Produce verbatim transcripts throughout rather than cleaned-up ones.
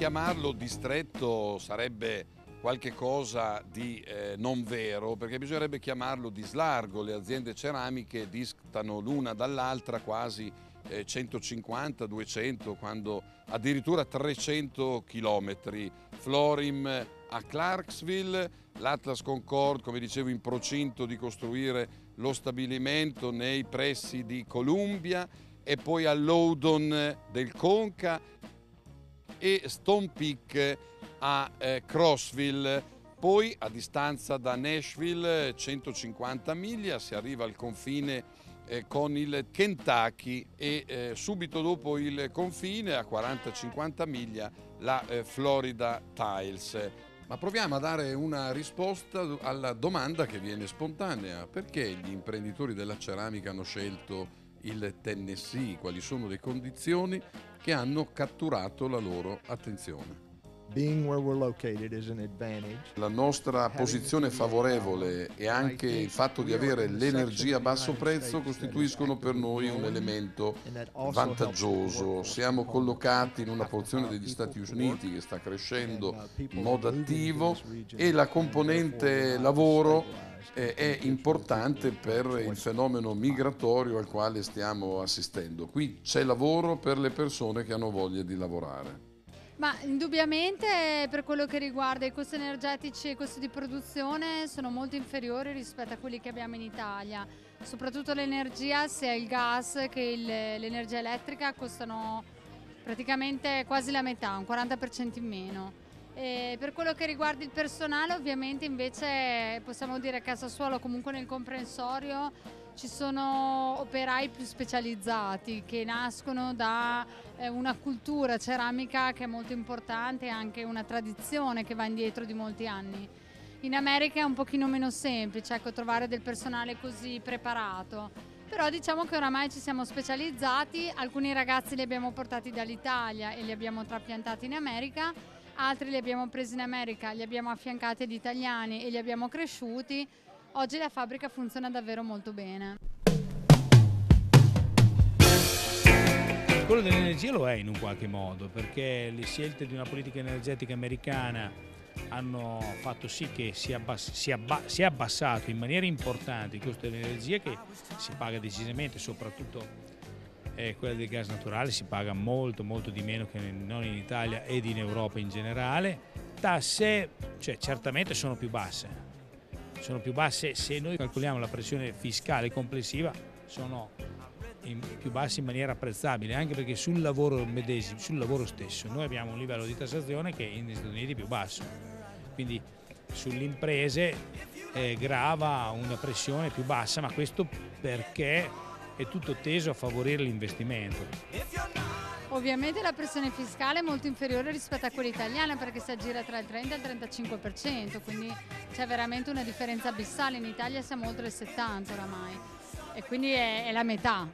chiamarlo distretto sarebbe qualche cosa di eh, non vero, perché bisognerebbe chiamarlo di slargo. Le aziende ceramiche distano l'una dall'altra quasi eh, centocinquanta duecento, quando addirittura trecento chilometri. Florim a Clarksville, l'Atlas Concord, come dicevo, in procinto di costruire lo stabilimento nei pressi di Columbia, e poi a Loudoun del Conca e Stone Peak a eh, Crossville. Poi a distanza da Nashville, centocinquanta miglia, si arriva al confine eh, con il Kentucky, e eh, subito dopo il confine, a quaranta cinquanta miglia, la eh, Florida Tiles. Ma proviamo a dare una risposta alla domanda che viene spontanea: perché gli imprenditori della ceramica hanno scelto il Tennessee? Quali sono le condizioni che hanno catturato la loro attenzione? Being where we're located is an advantage. La nostra posizione favorevole e anche il fatto di avere l'energia a basso prezzo costituiscono per noi un elemento vantaggioso. Siamo collocati in una porzione degli Stati Uniti che sta crescendo in modo attivo, e la componente lavoro è importante per il fenomeno migratorio al quale stiamo assistendo. Qui c'è lavoro per le persone che hanno voglia di lavorare. Ma indubbiamente, per quello che riguarda i costi energetici e i costi di produzione, sono molto inferiori rispetto a quelli che abbiamo in Italia. Soprattutto l'energia, sia il gas che l'energia elettrica, costano praticamente quasi la metà, un quaranta per cento in meno. E per quello che riguarda il personale, ovviamente invece possiamo dire che a Sassuolo, comunque nel comprensorio, ci sono operai più specializzati che nascono da eh, una cultura ceramica che è molto importante, e anche una tradizione che va indietro di molti anni. In America è un pochino meno semplice, ecco, trovare del personale così preparato. Però diciamo che oramai ci siamo specializzati, alcuni ragazzi li abbiamo portati dall'Italia e li abbiamo trapiantati in America, altri li abbiamo presi in America, li abbiamo affiancati ad italiani e li abbiamo cresciuti. Oggi la fabbrica funziona davvero molto bene. Quello dell'energia lo è in un qualche modo, perché le scelte di una politica energetica americana hanno fatto sì che si, abbass- si, abba- si è abbassato in maniera importante il costo dell'energia, che si paga decisamente, soprattutto eh, quella del gas naturale si paga molto molto di meno che non in Italia ed in Europa in generale. Tasse, cioè, certamente sono più basse. Sono più basse, se noi calcoliamo la pressione fiscale complessiva, sono in, più basse in maniera apprezzabile, anche perché sul lavoro medesimo, sul lavoro stesso, noi abbiamo un livello di tassazione che negli Stati Uniti è più basso, quindi sulle imprese eh, grava una pressione più bassa, ma questo perché è tutto teso a favorire l'investimento. Ovviamente la pressione fiscale è molto inferiore rispetto a quella italiana, perché si aggira tra il trenta e il trentacinque per cento, quindi c'è veramente una differenza abissale. In Italia siamo oltre il settanta per cento oramai, e quindi è, è la metà.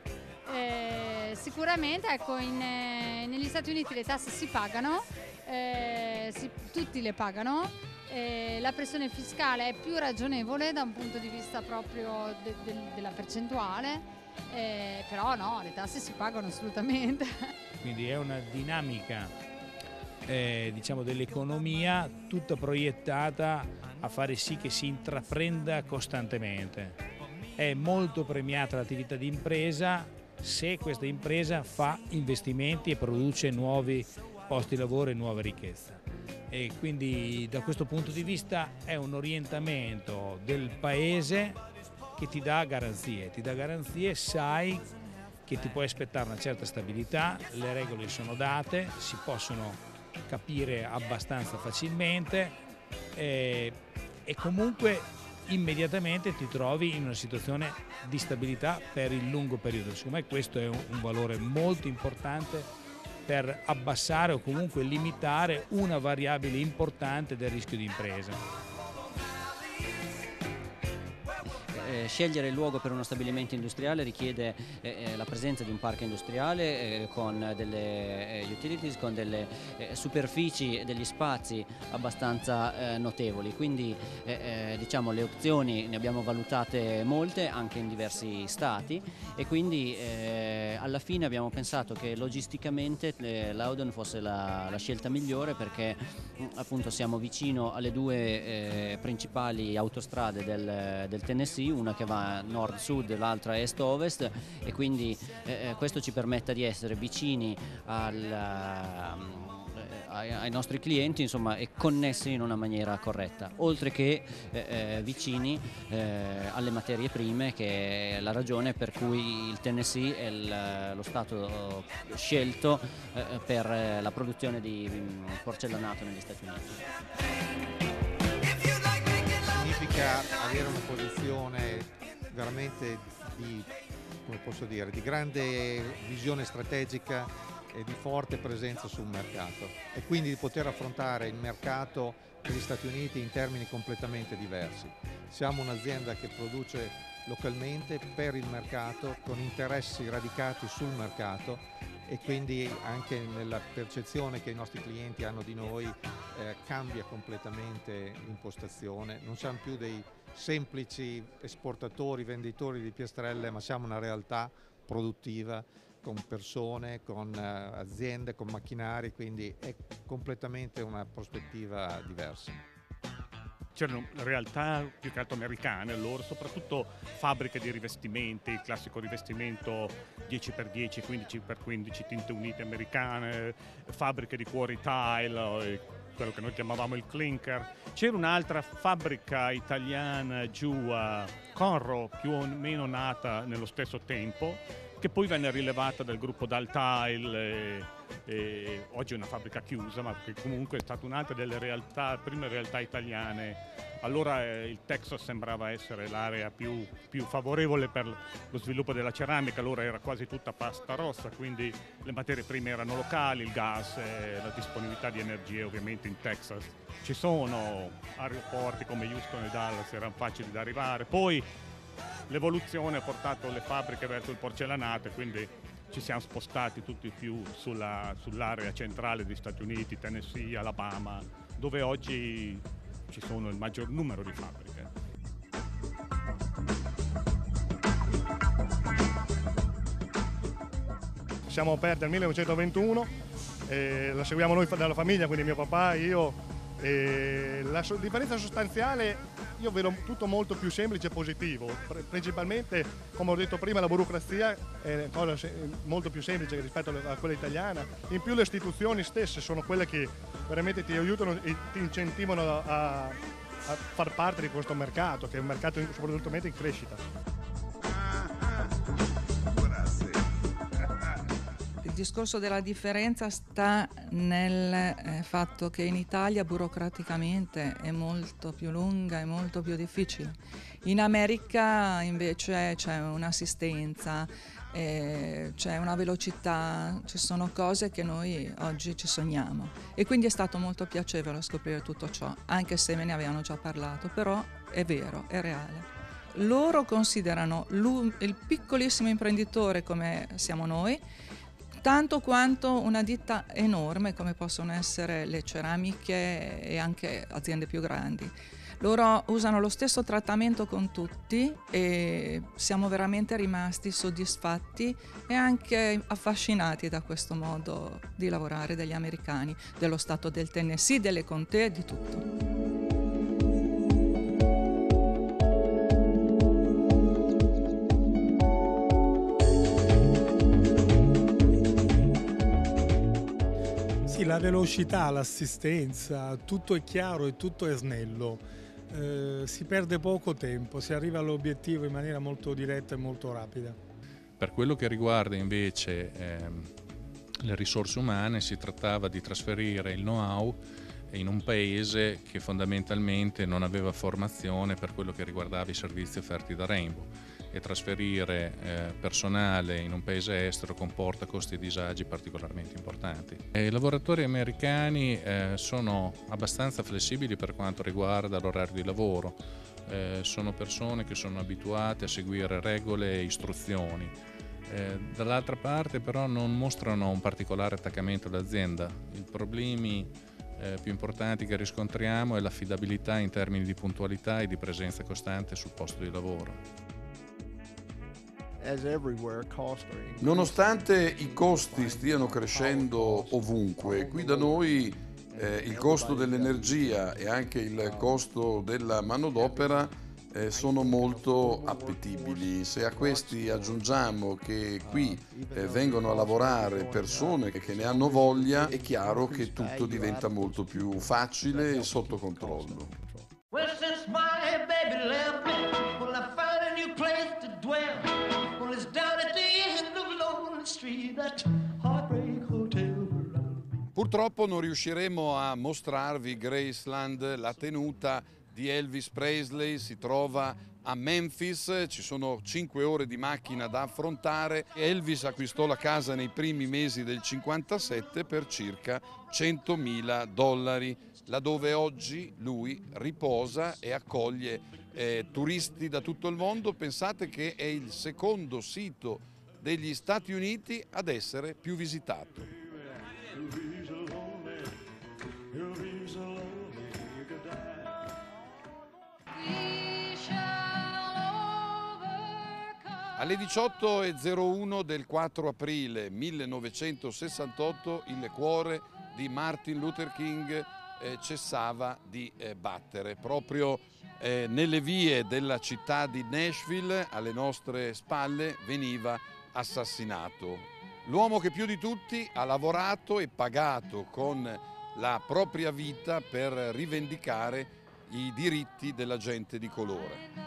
Eh, sicuramente, ecco, in, eh, negli Stati Uniti le tasse si pagano, eh, si, tutti le pagano, eh, la pressione fiscale è più ragionevole da un punto di vista proprio de, de, della percentuale. Eh, però no, le tasse si pagano assolutamente. Quindi è una dinamica eh, diciamo dell'economia tutta proiettata a fare sì che si intraprenda costantemente. È molto premiata l'attività di impresa se questa impresa fa investimenti e produce nuovi posti di lavoro e nuova ricchezza. E quindi da questo punto di vista è un orientamento del paese che ti dà garanzie, ti dà garanzie, sai che ti puoi aspettare una certa stabilità, le regole sono date, si possono capire abbastanza facilmente e, e comunque immediatamente ti trovi in una situazione di stabilità per il lungo periodo. Secondo me questo è un, un valore molto importante per abbassare o comunque limitare una variabile importante del rischio di impresa. eh, scegliere il luogo per uno stabilimento industriale richiede eh, la presenza di un parco industriale eh, con delle eh, utilities, con delle eh, superfici e degli spazi abbastanza eh, notevoli, quindi eh, eh, diciamo le opzioni ne abbiamo valutate molte anche in diversi stati e quindi eh, alla fine abbiamo pensato che logisticamente eh, Loudoun fosse la, la scelta migliore perché mh, appunto siamo vicino alle due eh, principali autostrade del, del Tennessee, una che va nord-sud, l'altra est-ovest e quindi eh, questo ci permette di essere vicini al, ai, ai nostri clienti, insomma, e connessi in una maniera corretta, oltre che eh, eh, vicini eh, alle materie prime, che è la ragione per cui il Tennessee è il, lo stato scelto eh, per la produzione di porcellanato negli Stati Uniti. Significa avere una posizione veramente di, come posso dire, di grande visione strategica e di forte presenza sul mercato e quindi di poter affrontare il mercato degli Stati Uniti in termini completamente diversi. Siamo un'azienda che produce localmente per il mercato, con interessi radicati sul mercato e quindi anche nella percezione che i nostri clienti hanno di noi eh, cambia completamente l'impostazione. Non siamo più dei semplici esportatori, venditori di piastrelle, ma siamo una realtà produttiva con persone, con uh, aziende, con macchinari, quindi è completamente una prospettiva diversa. C'erano realtà più che altro americane, loro soprattutto fabbriche di rivestimenti, il classico rivestimento dieci per dieci, quindici per quindici, tinte unite americane, fabbriche di cuori tile, quello che noi chiamavamo il clinker. C'era un'altra fabbrica italiana giù a Conroe, più o meno nata nello stesso tempo, che poi venne rilevata dal gruppo Daltile e, e oggi è una fabbrica chiusa, ma che comunque è stata un'altra delle realtà, prime realtà italiane. Allora eh, il Texas sembrava essere l'area più, più favorevole per lo sviluppo della ceramica, allora era quasi tutta pasta rossa, quindi le materie prime erano locali, il gas e la disponibilità di energie ovviamente in Texas. Ci sono aeroporti come Houston e Dallas, erano facili da arrivare. Poi l'evoluzione ha portato le fabbriche verso il porcellanato e quindi ci siamo spostati tutti più sulla, sull'area centrale degli Stati Uniti, Tennessee, Alabama, dove oggi ci sono il maggior numero di fabbriche. Siamo aperti nel millenovecentoventuno, eh, la seguiamo noi dalla famiglia, quindi mio papà, io. E la so- differenza sostanziale io vedo tutto molto più semplice e positivo, principalmente come ho detto prima la burocrazia è una cosa se- molto più semplice rispetto a quella italiana, in più le istituzioni stesse sono quelle che veramente ti aiutano e ti incentivano a, a far parte di questo mercato, che è un mercato soprattutto in crescita. Il discorso della differenza sta nel eh, fatto che in Italia burocraticamente è molto più lunga e molto più difficile. In America invece c'è un'assistenza, eh, c'è una velocità, ci sono cose che noi oggi ci sogniamo. E quindi è stato molto piacevole scoprire tutto ciò, anche se me ne avevano già parlato, però è vero, è reale. Loro considerano il piccolissimo imprenditore come siamo noi, tanto quanto una ditta enorme come possono essere le ceramiche e anche aziende più grandi. Loro usano lo stesso trattamento con tutti e siamo veramente rimasti soddisfatti e anche affascinati da questo modo di lavorare degli americani, dello stato del Tennessee, delle contee, di tutto. Sì, la velocità, l'assistenza, tutto è chiaro e tutto è snello, eh, si perde poco tempo, si arriva all'obiettivo in maniera molto diretta e molto rapida. Per quello che riguarda invece ehm, le risorse umane, si trattava di trasferire il know-how in un paese che fondamentalmente non aveva formazione per quello che riguardava i servizi offerti da Rainbow. e trasferire eh, personale in un paese estero comporta costi e disagi particolarmente importanti. E I lavoratori americani eh, sono abbastanza flessibili per quanto riguarda l'orario di lavoro, eh, sono persone che sono abituate a seguire regole e istruzioni. Eh, dall'altra parte però non mostrano un particolare attaccamento all'azienda. I problemi eh, più importanti che riscontriamo è l'affidabilità in termini di puntualità e di presenza costante sul posto di lavoro. Nonostante i costi stiano crescendo ovunque, qui da noi eh, il costo dell'energia e anche il costo della manodopera eh, sono molto appetibili. Se a questi aggiungiamo che qui eh, vengono a lavorare persone che ne hanno voglia, è chiaro che tutto diventa molto più facile e sotto controllo. Well, since my baby left me, well, I found a new place to dwell. Well, it's down at the end of Lonely Street, that Heartbreak Hotel. Purtroppo non riusciremo a mostrarvi Graceland, la tenuta di Elvis Presley. Si trova a Memphis, ci sono cinque ore di macchina da affrontare. Elvis acquistò la casa nei primi mesi del cinquantasette per circa centomila dollari, laddove oggi lui riposa e accoglie eh, turisti da tutto il mondo. Pensate che è il secondo sito degli Stati Uniti ad essere più visitato. Alle diciotto e zero uno del quattro aprile millenovecentosessantotto il cuore di Martin Luther King eh, cessava di eh, battere. Proprio eh, nelle vie della città di Nashville, alle nostre spalle, veniva assassinato. L'uomo che più di tutti ha lavorato e pagato con la propria vita per rivendicare i diritti della gente di colore.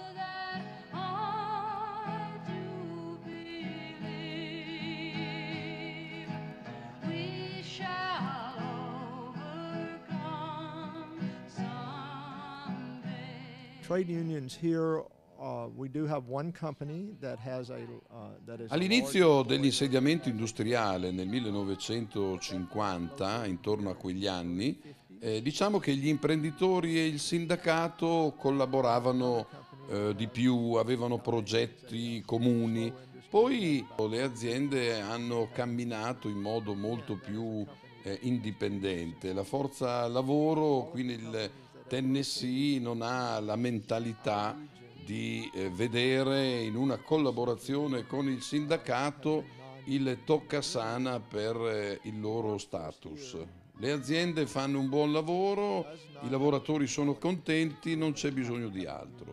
Trade unions here, uh, we do have one company that has a uh, that is All'inizio dell'insediamento industriale nel millenovecentocinquanta, intorno a quegli anni, eh, diciamo che gli imprenditori e il sindacato collaboravano eh, di più, avevano progetti comuni. Poi le aziende hanno camminato in modo molto più eh, indipendente. La forza lavoro qui nel Tennessee non ha la mentalità di eh, vedere in una collaborazione con il sindacato il toccasana per eh, il loro status. Le aziende fanno un buon lavoro, i lavoratori sono contenti, non c'è bisogno di altro.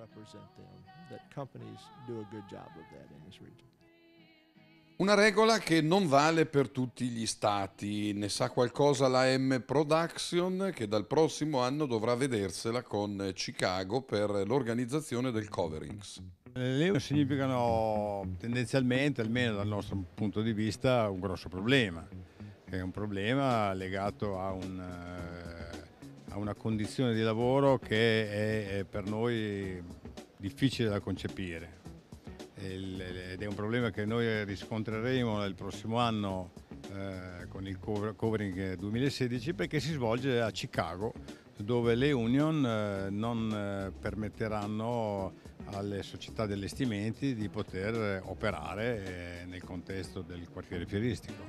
Una regola che non vale per tutti gli stati. Ne sa qualcosa la M Production, che dal prossimo anno dovrà vedersela con Chicago per l'organizzazione del Coverings. Le unioni significano tendenzialmente, almeno dal nostro punto di vista, un grosso problema. È un problema legato a, un, a una condizione di lavoro che è, è per noi difficile da concepire. Ed è un problema che noi riscontreremo nel prossimo anno eh, con il Covering duemilasedici, perché si svolge a Chicago, dove le union eh, non eh, permetteranno alle società di allestimenti di poter operare eh, nel contesto del quartiere fieristico.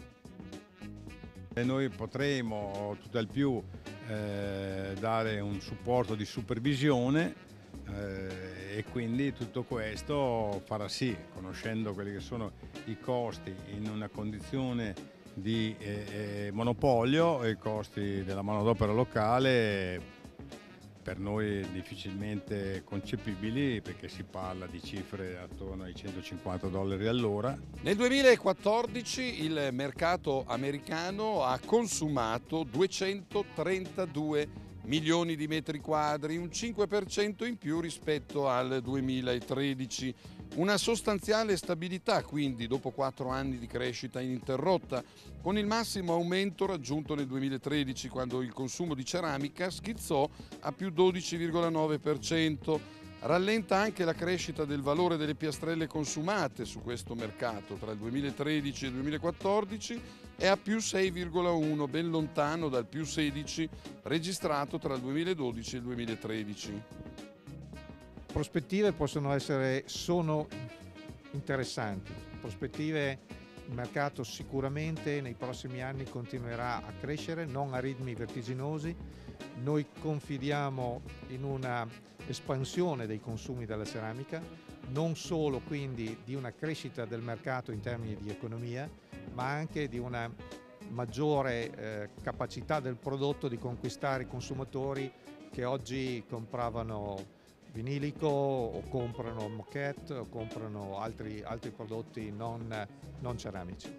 E noi potremo tutt'al più eh, dare un supporto di supervisione eh, e quindi tutto questo farà sì, conoscendo quelli che sono i costi in una condizione di eh, monopolio e i costi della manodopera locale, per noi difficilmente concepibili, perché si parla di cifre attorno ai centocinquanta dollari all'ora. Nel duemilaquattordici il mercato americano ha consumato duecentotrentadue milioni di metri quadri, un cinque per cento in più rispetto al duemilatredici. Una sostanziale stabilità quindi dopo quattro anni di crescita ininterrotta, con il massimo aumento raggiunto nel duemilatredici, quando il consumo di ceramica schizzò a più dodici virgola nove per cento. Rallenta anche la crescita del valore delle piastrelle consumate su questo mercato tra il duemilatredici e il duemilaquattordici è a più sei virgola uno, ben lontano dal più sedici registrato tra il duemiladodici e il duemilatredici. Prospettive possono essere, sono interessanti. Prospettive, il mercato sicuramente nei prossimi anni continuerà a crescere, non a ritmi vertiginosi. Noi confidiamo in una espansione dei consumi della ceramica, non solo quindi di una crescita del mercato in termini di economia, ma anche di una maggiore eh, capacità del prodotto di conquistare i consumatori che oggi compravano vinilico o comprano moquette o comprano altri, altri prodotti non, non ceramici.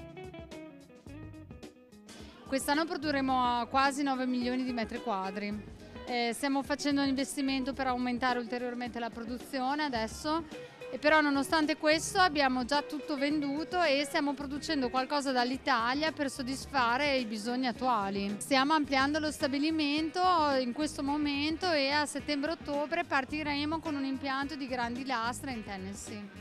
Quest'anno produrremo quasi nove milioni di metri quadri. Eh, stiamo facendo un investimento per aumentare ulteriormente la produzione adesso, e però nonostante questo abbiamo già tutto venduto e stiamo producendo qualcosa dall'Italia per soddisfare i bisogni attuali. Stiamo ampliando lo stabilimento in questo momento e a settembre-ottobre partiremo con un impianto di grandi lastre in Tennessee.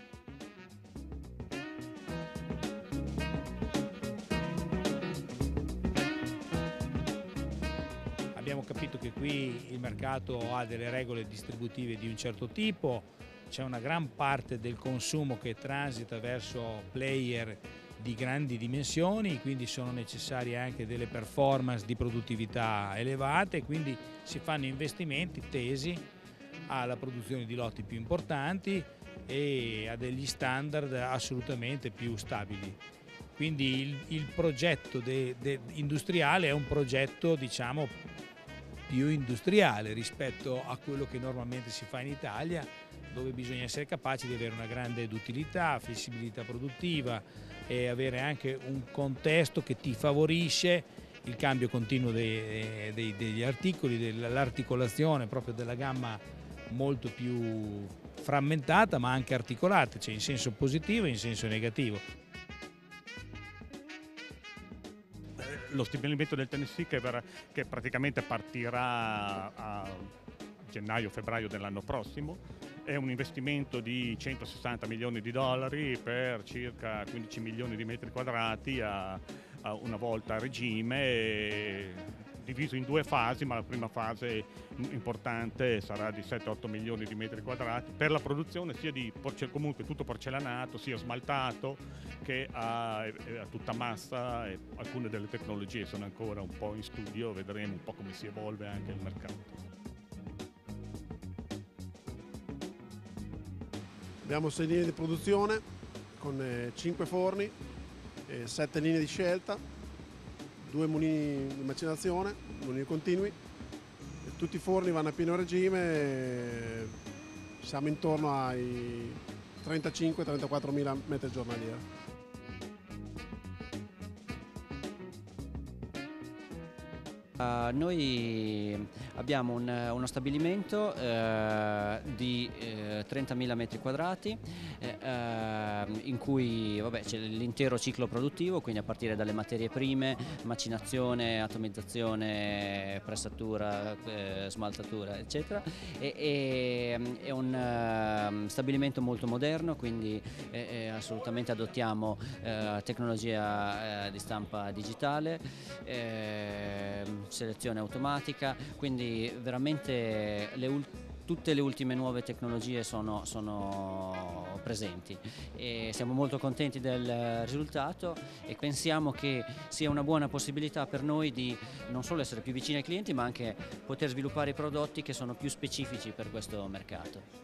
Abbiamo capito che qui il mercato ha delle regole distributive di un certo tipo, c'è una gran parte del consumo che transita verso player di grandi dimensioni, quindi sono necessarie anche delle performance di produttività elevate, quindi si fanno investimenti tesi alla produzione di lotti più importanti e a degli standard assolutamente più stabili. Quindi il, il progetto de, de, industriale è un progetto, diciamo, più industriale rispetto a quello che normalmente si fa in Italia, dove bisogna essere capaci di avere una grande utilità, flessibilità produttiva e avere anche un contesto che ti favorisce il cambio continuo dei, dei, degli articoli, dell'articolazione proprio della gamma molto più frammentata ma anche articolata, cioè in senso positivo e in senso negativo. Lo stabilimento del Tennessee che, che praticamente partirà a gennaio-febbraio dell'anno prossimo, è un investimento di centosessanta milioni di dollari per circa quindici milioni di metri quadrati a, a una volta a regime, e diviso in due fasi, ma la prima fase importante sarà di sette otto milioni di metri quadrati per la produzione sia di comunque tutto porcellanato, sia smaltato che a, a tutta massa, e alcune delle tecnologie sono ancora un po' in studio, vedremo un po' come si evolve anche il mercato. Abbiamo sei linee di produzione con eh, cinque forni, eh, sette linee di scelta, due mulini di macinazione, mulini continui. E tutti i forni vanno a pieno regime, e siamo intorno ai trentacinque trentaquattro mila metri giornalieri. Uh, noi abbiamo un, uno stabilimento uh, di uh, trentamila metri quadrati uh, in cui vabbè, c'è l'intero ciclo produttivo, quindi a partire dalle materie prime, macinazione, atomizzazione, pressatura, uh, smaltatura eccetera, e, e, è un uh, stabilimento molto moderno, quindi eh, assolutamente adottiamo uh, tecnologia uh, di stampa digitale, eh, selezione automatica, quindi veramente le tutte le ultime nuove tecnologie sono, sono presenti e siamo molto contenti del risultato e pensiamo che sia una buona possibilità per noi di non solo essere più vicini ai clienti, ma anche poter sviluppare i prodotti che sono più specifici per questo mercato.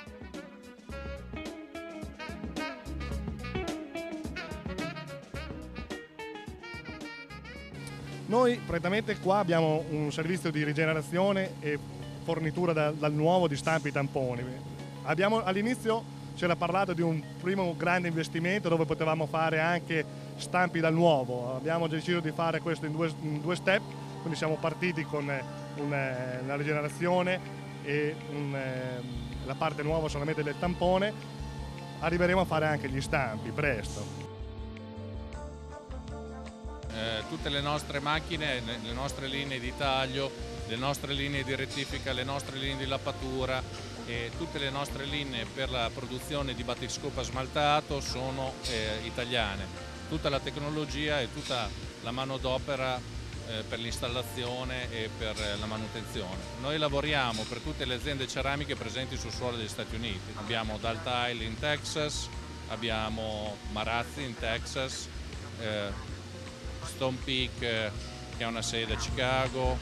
Noi praticamente qua abbiamo un servizio di rigenerazione e fornitura da, dal nuovo di stampi tamponi. Abbiamo, all'inizio c'era parlato di un primo grande investimento dove potevamo fare anche stampi dal nuovo. Abbiamo deciso di fare questo in due, in due step, quindi siamo partiti con una, una rigenerazione e un, la parte nuova solamente del tampone. Arriveremo a fare anche gli stampi presto. eh, tutte le nostre macchine, le nostre linee di taglio, le nostre linee di rettifica, le nostre linee di lappatura e tutte le nostre linee per la produzione di battiscopa smaltato sono eh, italiane. Tutta la tecnologia e tutta la manodopera eh, per l'installazione e per la manutenzione. Noi lavoriamo per tutte le aziende ceramiche presenti sul suolo degli Stati Uniti. Abbiamo Daltile in Texas, abbiamo Marazzi in Texas, eh, Stone Peak eh, che ha una sede a Chicago.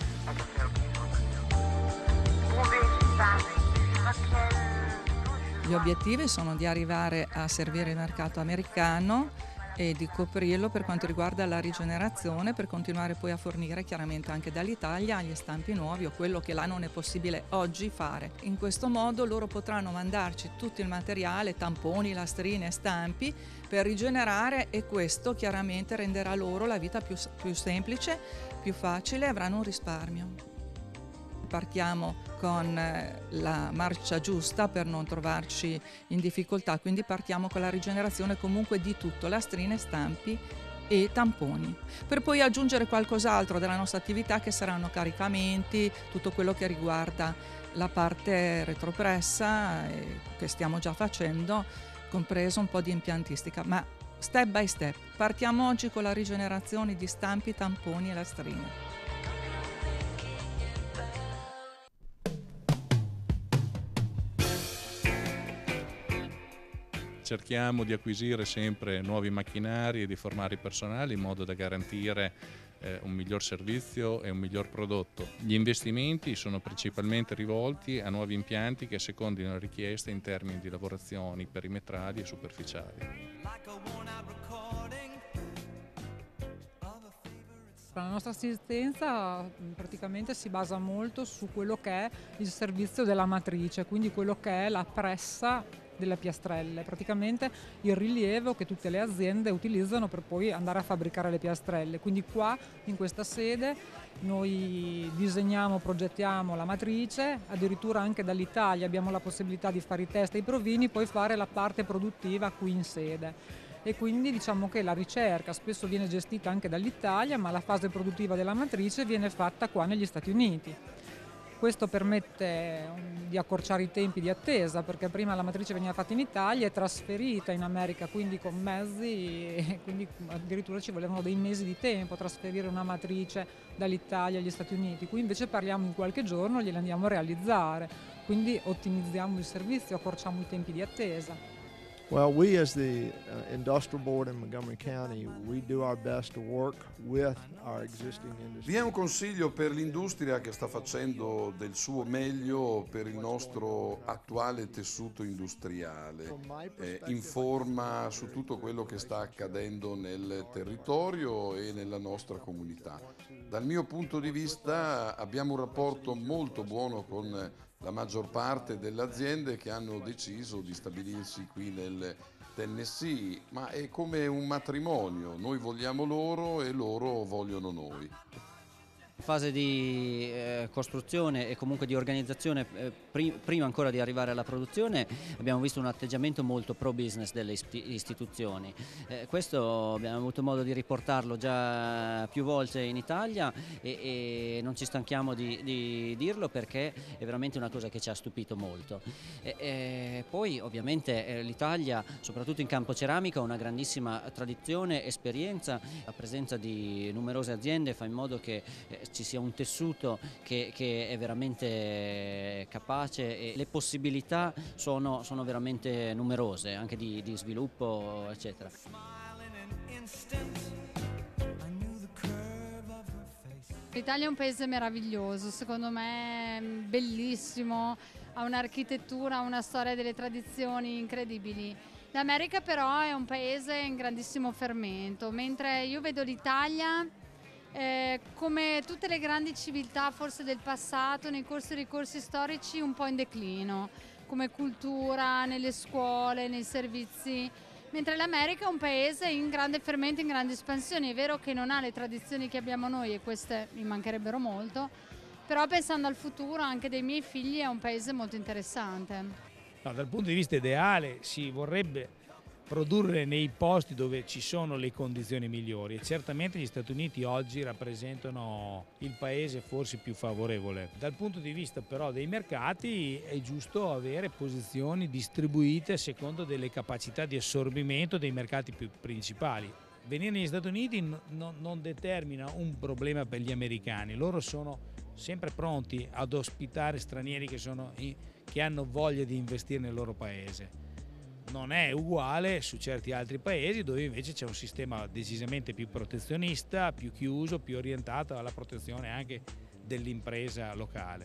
Gli obiettivi sono di arrivare a servire il mercato americano e di coprirlo per quanto riguarda la rigenerazione, per continuare poi a fornire chiaramente anche dall'Italia gli stampi nuovi o quello che là non è possibile oggi fare. In questo modo loro potranno mandarci tutto il materiale, tamponi, lastrine, stampi per rigenerare, e questo chiaramente renderà loro la vita più, più semplice, più facile, e avranno un risparmio. Partiamo con la marcia giusta per non trovarci in difficoltà, quindi partiamo con la rigenerazione comunque di tutto, lastrine, stampi e tamponi, per poi aggiungere qualcos'altro della nostra attività che saranno caricamenti, tutto quello che riguarda la parte retropressa eh, che stiamo già facendo, compreso un po' di impiantistica, ma step by step. Partiamo oggi con la rigenerazione di stampi, tamponi e lastrine. Cerchiamo di acquisire sempre nuovi macchinari e di formare il personale in modo da garantire eh, un miglior servizio e un miglior prodotto. Gli investimenti sono principalmente rivolti a nuovi impianti che secondino le richieste in termini di lavorazioni perimetrali e superficiali. La nostra assistenza praticamente si basa molto su quello che è il servizio della matrice, quindi quello che è la pressa delle piastrelle, praticamente il rilievo che tutte le aziende utilizzano per poi andare a fabbricare le piastrelle. Quindi qua in questa sede noi disegniamo, progettiamo la matrice, addirittura anche dall'Italia abbiamo la possibilità di fare i test e i provini, poi fare la parte produttiva qui in sede. E quindi diciamo che la ricerca spesso viene gestita anche dall'Italia, ma la fase produttiva della matrice viene fatta qua negli Stati Uniti. Questo permette di accorciare i tempi di attesa, perché prima la matrice veniva fatta in Italia e trasferita in America, quindi con mezzi, e quindi addirittura ci volevano dei mesi di tempo a trasferire una matrice dall'Italia agli Stati Uniti. Qui invece parliamo in qualche giorno, gliela andiamo a realizzare, quindi ottimizziamo il servizio, accorciamo i tempi di attesa. Well, we as the uh, Industrial Board in Montgomery County, we do our best to work with our existing industry. Vi è un consiglio per l'industria che sta facendo del suo meglio per il nostro attuale tessuto industriale. Eh, informa su tutto quello che sta accadendo nel territorio e nella nostra comunità. Dal mio punto di vista abbiamo un rapporto molto buono con la maggior parte delle aziende che hanno deciso di stabilirsi qui nel Tennessee, ma è come un matrimonio, noi vogliamo loro e loro vogliono noi. In fase di eh, costruzione e comunque di organizzazione, eh, pri- prima ancora di arrivare alla produzione, abbiamo visto un atteggiamento molto pro business delle istituzioni. Eh, questo abbiamo avuto modo di riportarlo già più volte in Italia e, e non ci stanchiamo di, di dirlo, perché è veramente una cosa che ci ha stupito molto. E, e poi ovviamente eh, l'Italia, soprattutto in campo ceramico, ha una grandissima tradizione, esperienza, la presenza di numerose aziende fa in modo che eh, ci sia un tessuto che, che è veramente capace, e le possibilità sono, sono veramente numerose, anche di, di sviluppo, eccetera. L'Italia è un paese meraviglioso, secondo me bellissimo, ha un'architettura, una storia delle tradizioni incredibili. L'America però è un paese in grandissimo fermento, mentre io vedo l'Italia Eh, come tutte le grandi civiltà forse del passato, nei corsi e ricorsi storici un po' in declino, come cultura, nelle scuole, nei servizi, mentre l'America è un paese in grande fermento, in grande espansione. È vero che non ha le tradizioni che abbiamo noi e queste mi mancherebbero molto, però pensando al futuro anche dei miei figli è un paese molto interessante. No, dal punto di vista ideale si vorrebbe produrre nei posti dove ci sono le condizioni migliori, e certamente gli Stati Uniti oggi rappresentano il paese forse più favorevole. Dal punto di vista però dei mercati è giusto avere posizioni distribuite a secondo delle capacità di assorbimento dei mercati più principali. Venire negli Stati Uniti no, no, non determina un problema per gli americani, loro sono sempre pronti ad ospitare stranieri che, sono in, che hanno voglia di investire nel loro paese. Non è uguale su certi altri paesi dove invece c'è un sistema decisamente più protezionista, più chiuso, più orientato alla protezione anche dell'impresa locale.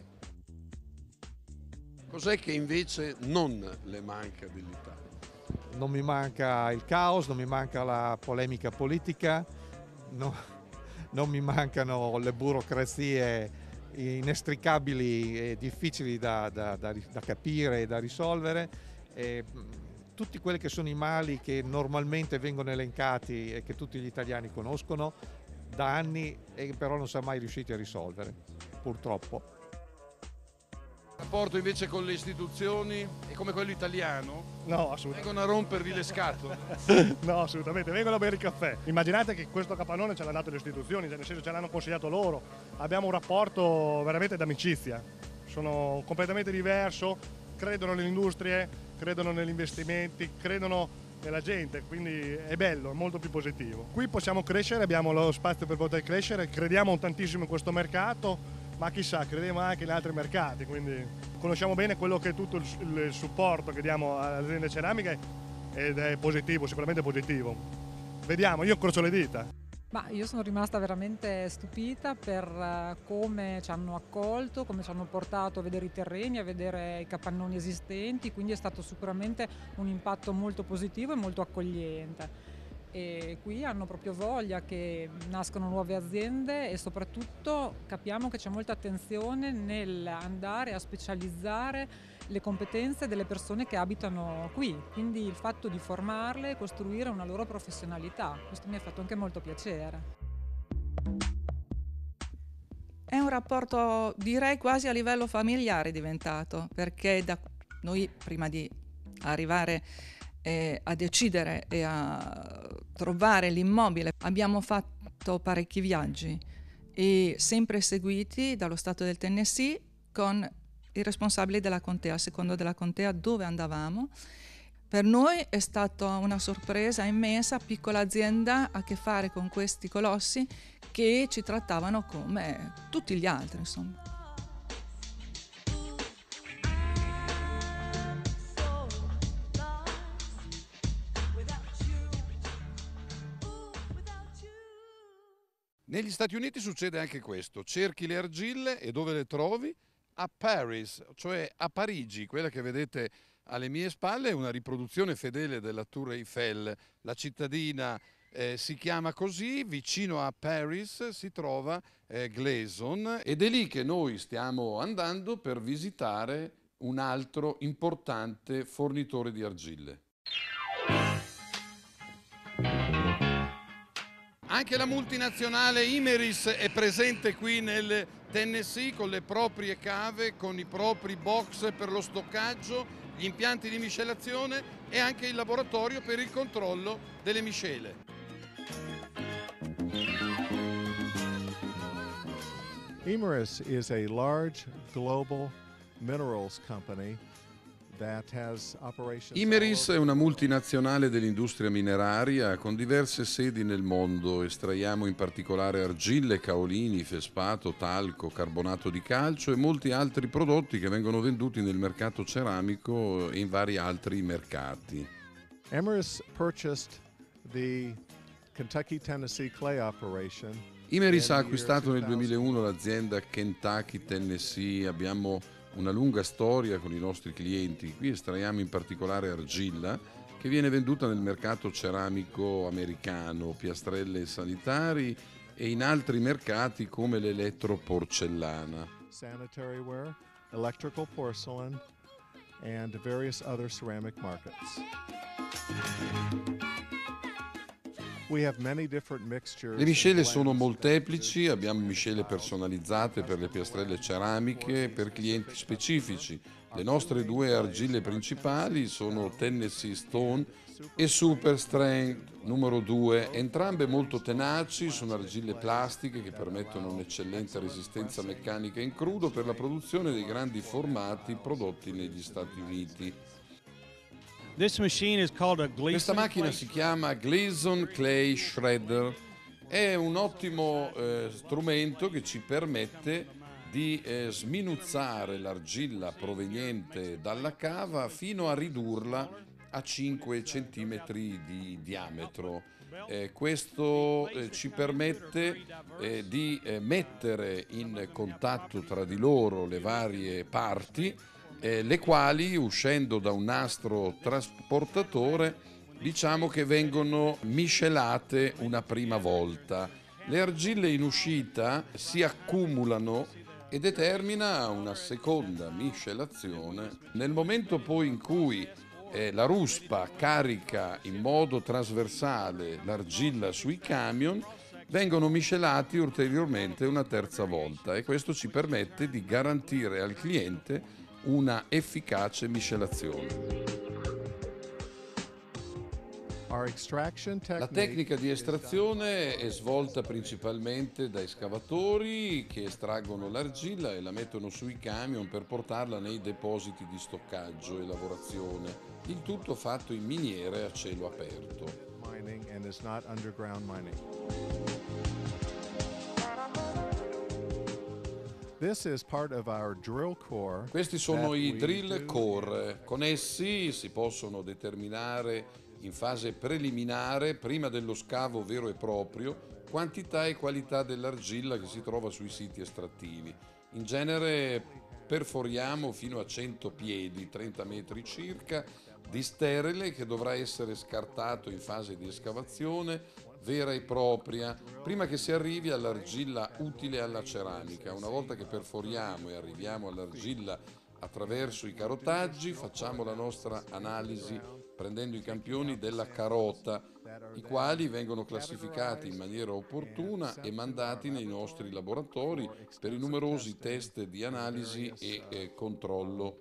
Cos'è che invece non le manca dell'Italia? Non mi manca il caos, non mi manca la polemica politica, no, non mi mancano le burocrazie inestricabili e difficili da, da, da, da capire e da risolvere. E, tutti quelli che sono i mali che normalmente vengono elencati e che tutti gli italiani conoscono da anni e però non siamo mai riusciti a risolvere, purtroppo. Il rapporto invece con le istituzioni è come quello italiano? No, assolutamente. Vengono a rompervi le scatole? No, assolutamente, vengono a bere il caffè. Immaginate che questo capannone ce l'hanno dato le istituzioni, nel senso ce l'hanno consigliato loro. Abbiamo un rapporto veramente d'amicizia, sono completamente diverso, credono nelle industrie, credono negli investimenti, credono nella gente, quindi è bello, è molto più positivo. Qui possiamo crescere, abbiamo lo spazio per poter crescere, crediamo tantissimo in questo mercato, ma chissà, crediamo anche in altri mercati, quindi conosciamo bene quello che è tutto il, il supporto che diamo alle aziende ceramiche ed è positivo, sicuramente positivo. Vediamo, io incrocio le dita. Ma io sono rimasta veramente stupita per come ci hanno accolto, come ci hanno portato a vedere i terreni, a vedere i capannoni esistenti, quindi è stato sicuramente un impatto molto positivo e molto accogliente. E qui hanno proprio voglia che nascano nuove aziende e soprattutto capiamo che c'è molta attenzione nell'andare a specializzare le competenze delle persone che abitano qui, quindi il fatto di formarle e costruire una loro professionalità, questo mi ha fatto anche molto piacere. È un rapporto, direi, quasi a livello familiare diventato, perché da noi prima di arrivare eh, a decidere e a trovare l'immobile abbiamo fatto parecchi viaggi e sempre seguiti dallo Stato del Tennessee con i responsabili della contea, a secondo della contea dove andavamo. Per noi è stata una sorpresa immensa, piccola azienda, a che fare con questi colossi che ci trattavano come tutti gli altri, insomma. Negli Stati Uniti succede anche questo, cerchi le argille e dove le trovi? A Paris, cioè a Parigi, quella che vedete alle mie spalle è una riproduzione fedele della Tour Eiffel. La cittadina eh, si chiama così, vicino a Paris si trova eh, Gleason ed è lì che noi stiamo andando per visitare un altro importante fornitore di argille. Anche la multinazionale Imerys è presente qui nel Tennessee con le proprie cave, con i propri box per lo stoccaggio, gli impianti di miscelazione e anche il laboratorio per il controllo delle miscele. Imerys is a large global minerals company that has operations. Imerys è una multinazionale dell'industria mineraria con diverse sedi nel mondo. Estraiamo in particolare argille, caolini, feldspato, talco, carbonato di calcio e molti altri prodotti che vengono venduti nel mercato ceramico e in vari altri mercati. Imerys purchased the Kentucky Tennessee clay operation. Imerys ha acquistato nel duemilauno l'azienda Kentucky Tennessee. Abbiamo una lunga storia con i nostri clienti. Qui estraiamo in particolare argilla che viene venduta nel mercato ceramico americano, piastrelle sanitari e in altri mercati come l'elettroporcellana. Sanitary ware, electrical porcelain and various other ceramic markets. We have many different mixtures. Le miscele sono molteplici, abbiamo miscele personalizzate per le piastrelle ceramiche per clienti specifici. Le nostre due argille principali sono Tennessee Stone e Super Strength numero due, entrambe molto tenaci, sono argille plastiche che permettono un'eccellente resistenza meccanica in crudo per la produzione dei grandi formati prodotti negli Stati Uniti. Questa macchina si chiama Gleason Clay Shredder, è un ottimo eh, strumento che ci permette di eh, sminuzzare l'argilla proveniente dalla cava fino a ridurla a cinque centimetri di diametro. Eh, questo eh, ci permette eh, di eh, mettere in contatto tra di loro le varie parti, eh, le quali, uscendo da un nastro trasportatore, diciamo che vengono miscelate una prima volta. Le argille in uscita si accumulano e determina una seconda miscelazione. Nel momento poi in cui eh, la ruspa carica in modo trasversale l'argilla sui camion, vengono miscelati ulteriormente una terza volta, e questo ci permette di garantire al cliente una efficace miscelazione. La tecnica di estrazione è svolta principalmente da escavatori che estraggono l'argilla e la mettono sui camion per portarla nei depositi di stoccaggio e lavorazione, il tutto fatto in miniere a cielo aperto. Questi sono i drill core. Con essi si possono determinare in fase preliminare, prima dello scavo vero e proprio, quantità e qualità dell'argilla che si trova sui siti estrattivi. In genere perforiamo fino a cento piedi, trenta metri circa, di sterile che dovrà essere scartato in fase di escavazione vera e propria, prima che si arrivi all'argilla utile alla ceramica. Una volta che perforiamo e arriviamo all'argilla attraverso i carotaggi, facciamo la nostra analisi prendendo i campioni della carota, i quali vengono classificati in maniera opportuna e mandati nei nostri laboratori per i numerosi test di analisi e eh, controllo.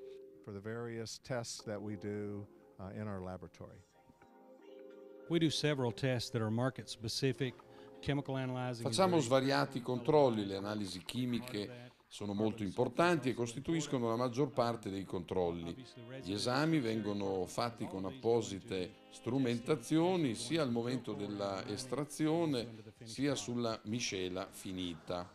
Facciamo svariati controlli, le analisi chimiche sono molto importanti e costituiscono la maggior parte dei controlli. Gli esami vengono fatti con apposite strumentazioni sia al momento della estrazione sia sulla miscela finita.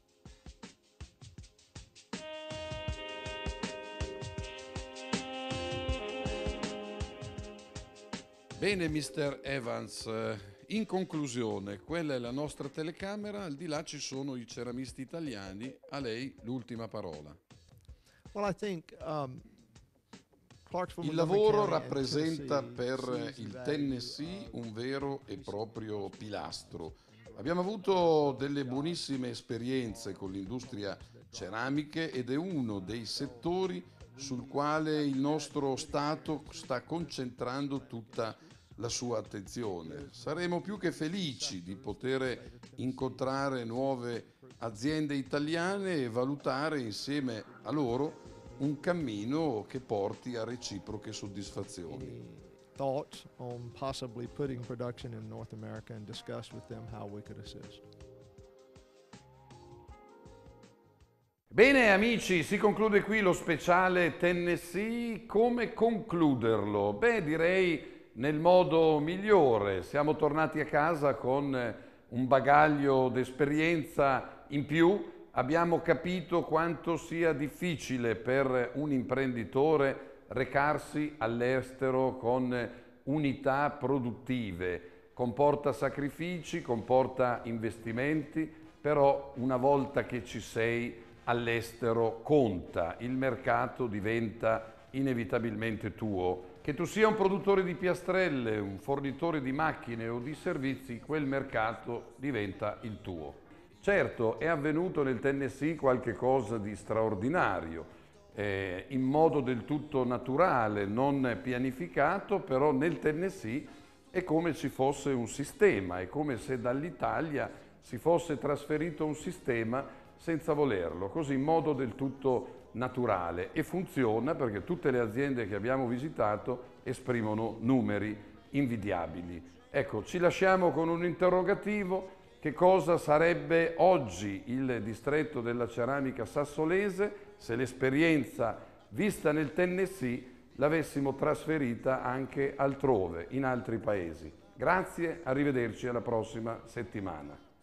Bene, mister Evans, in conclusione, quella è la nostra telecamera, al di là ci sono i ceramisti italiani, a lei l'ultima parola. Well, I think, um, il lavoro rappresenta per il Tennessee un vero e proprio pilastro. Abbiamo avuto delle buonissime esperienze con l'industria ceramiche ed è uno dei settori sul quale il nostro Stato sta concentrando tutta la sua attenzione. Saremo più che felici di poter incontrare nuove aziende italiane e valutare insieme a loro un cammino che porti a reciproche soddisfazioni. Thoughts on possibly putting production in North America and discuss with them how we could assist. Bene amici, si conclude qui lo speciale Tennessee. Come concluderlo? Beh, direi nel modo migliore. Siamo tornati a casa con un bagaglio d'esperienza in più, abbiamo capito quanto sia difficile per un imprenditore recarsi all'estero con unità produttive. Comporta sacrifici, comporta investimenti, però una volta che ci sei all'estero conta, il mercato diventa inevitabilmente tuo. Che tu sia un produttore di piastrelle, un fornitore di macchine o di servizi, quel mercato diventa il tuo. Certo, è avvenuto nel Tennessee qualche cosa di straordinario, eh, in modo del tutto naturale, non pianificato, però nel Tennessee è come ci fosse un sistema, è come se dall'Italia si fosse trasferito un sistema senza volerlo, così in modo del tutto naturale, e funziona perché tutte le aziende che abbiamo visitato esprimono numeri invidiabili. Ecco, ci lasciamo con un interrogativo: che cosa sarebbe oggi il distretto della ceramica sassolese se l'esperienza vista nel Tennessee l'avessimo trasferita anche altrove, in altri paesi. Grazie, arrivederci alla prossima settimana.